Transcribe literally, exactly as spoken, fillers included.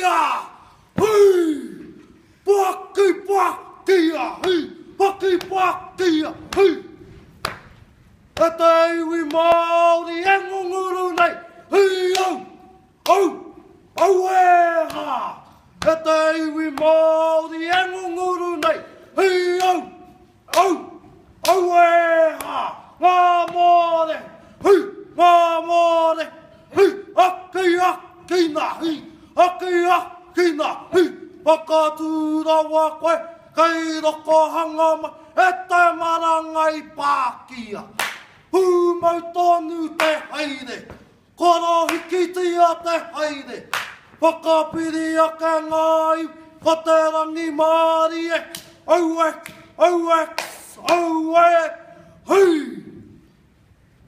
kia, hui, paki pakia, hui, paki pakia, hui. E te iwi Māori e ngunguru nei, hui au, au, au e ha. E te iwi Māori e ngunguru nei, hui au, au, au e ha. Ngā mōre, hui, ngā mōre, hui, aki aki na, hui, aki aki na, hui, whakatūra wa koe, kei roko hangama, e te marangai pākia. Hu mau tonu te haere, koro hikitia te haere, whakapiri a ka ngai, ko te rangi Māori e, au e, au e, au e, hui.